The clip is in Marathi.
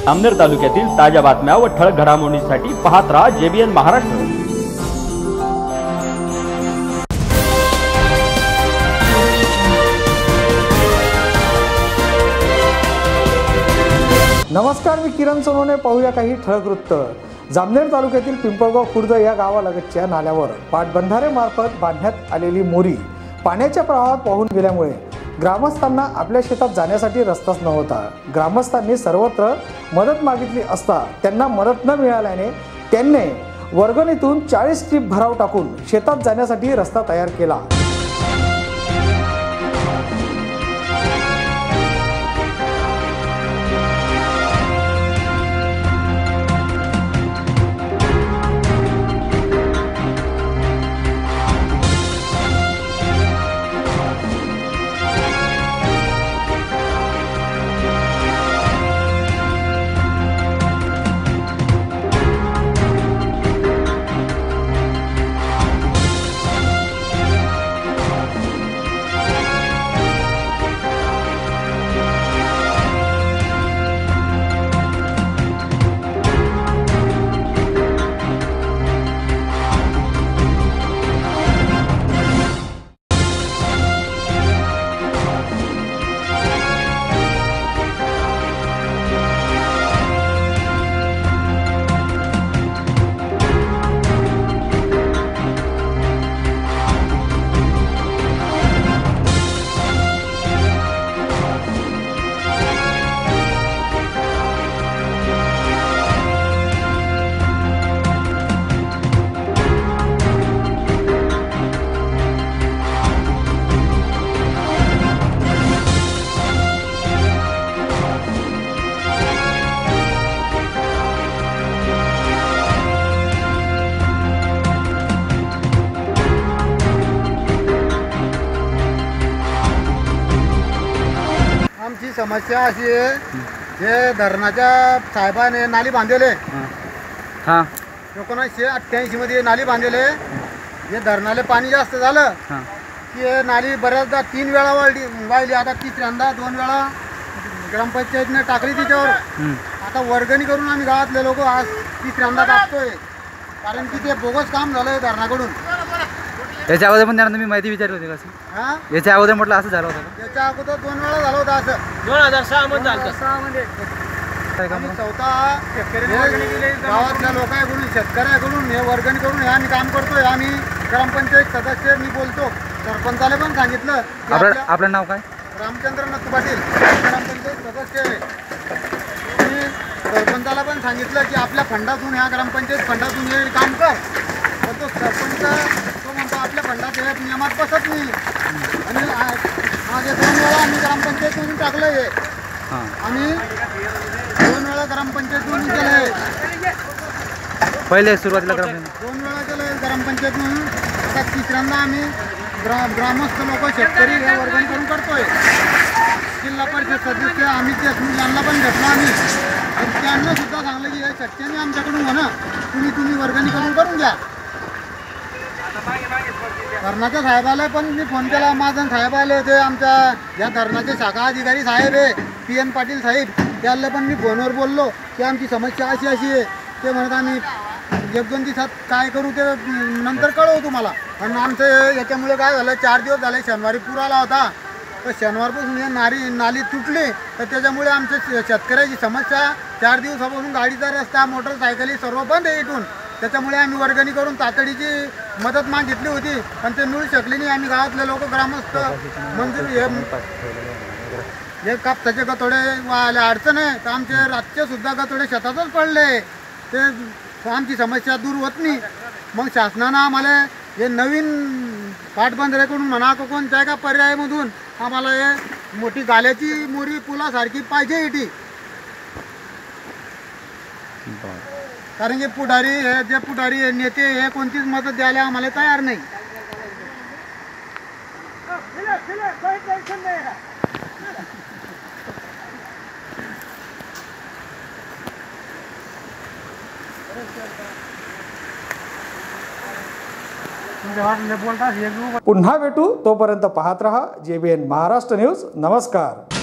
जामनेर तालुक्यातील ताज्या बातम्या व ठळक घडामोडींसाठी पाहत रहा JBN महाराष्ट्र। नमस्कार, मी किरण सोनवणे। पाहूया काही ठळक वृत्त। जामनेर तालुक्यातील पिंपळगाव खुर्द या गावालगतच्या नाल्यावर पाटबंधारेमार्फत बांधण्यात आलेली मोरी पाण्याच्या प्रवाहात वाहून गेल्यामुळे ग्रामस्थांना आपल्या शेतात जाण्यासाठी रस्ताच नव्हता। ग्रामस्थांनी सर्वत्र मदत मागितली असता त्यांना मदत न मिळाल्याने त्यांनी वर्गणीतून 40 ट्रीप भराव टाकून शेतात जाण्यासाठी रस्ता तयार केला। आमची समस्या अशी आहे, जे धरणाच्या साहेबाने नाली बांधलेले 1988 मध्ये नाली बांधलेले, जे धरणाले पाणी जास्त झालं की नाली बऱ्याचदा 3 वेळा वाहिली। आता तिसऱ्यांदा 2 वेळा ग्रामपंचायतने टाकली तिच्यावर। आता वर्गणी करून आम्ही गावातले लोक आज तिसऱ्यांदा टाकतोय, कारण की ते बोगस काम झालंय धरणाकडून। याच्या अगोदर पण त्यांना मी माहिती विचारली होती का? हां, याच्या अगोदर म्हटलं असं झालं होतं? याच्या अगोदर 2 वेळा झालं होतं असं। 2006 मध्ये झालं। 2006 मध्ये स्वतः गावातल्या लोकांकडून, शेतकऱ्याकडून हे वर्गणी करून हे आम्ही काम करतोय। आम्ही ग्रामपंचायत सदस्य, मी बोलतो, सरपंचाला पण सांगितलं। आपलं नाव काय? रामचंद्र नत्तू पाटील, ग्रामपंचायत सदस्य आहे। मी सरपंचाला पण सांगितलं की आपल्या फंडातून, ह्या ग्रामपंचायत फंडातून हे काम कर। तर तो सरपंच तो म्हणतो आपल्या फंडात हे नियमात बसत नाही। आणि माझे 2 वेळा आम्ही ग्रामपंचायतमधून टाकलं हे। आम्ही 2 वेळा ग्रामपंचायतमधून केलं आहे। पहिले सुरुवातीला 2 वेळा केलं ग्रामपंचायत म्हणून। आता तिसऱ्यांदा आम्ही ग्रामस्थ लोक, शेतकरी हे वर्गणी करून करतोय। जिल्हा परिषद सदस्य अमित देशमुख यांना पण भेटलो आम्ही, आणि त्यांना सुद्धा सांगलं की हे शक्यने आमच्याकडून म्हणा, तुम्ही वर्गणी करून घ्या। धरणाच्या साहेबाला पण मी फोन केला, महाजन साहेब आले होते, आमच्या या धरणाचे शाखा अधिकारी साहेब आहे PN पाटील साहेब, त्याला पण मी फोनवर बोललो की आमची समस्या अशी आहे। ते म्हणत आम्ही 1-2 दिवसात काय करू ते नंतर कळवू तुम्हाला। आणि आमचं याच्यामुळे काय झालं, 4 दिवस झाले शनिवारी पूर आला होता, तर शनिवारपासून हे नाली तुटली, तर त्याच्यामुळे आमच्या शेतकऱ्याची समस्या 4 दिवसापासून गाडीचा रस्ता, मोटरसायकली सर्व बंद आहे इथून। त्याच्यामुळे आम्ही वर्गणी करून तातडीची मदत मागितली होती, पण ते मिळू शकली नाही। आम्ही गावातले लोक, ग्रामस्थ मंजूर हे कापसाचे गतोडे व्हायला अडचण आहे, तर आमचे रातचे सुद्धा गतोडे शेतातच पडले, ते आमची समस्या दूर होत नाही। मग शासनानं आम्हाला हे नवीन पाटबंधारेकडून म्हणा कोणत्या का पर्यायामधून आम्हाला हे मोठी गाल्याची मोरी पुलासारखी पाहिजे इथे। कारण की पुढारी हे, जे पुढारी नेते हे कोणतीच मदत द्यायला आम्हाला तयार नाही। पुन्हा भेटू, तोपर्यंत पाहत रहा JBN महाराष्ट्र न्यूज। नमस्कार।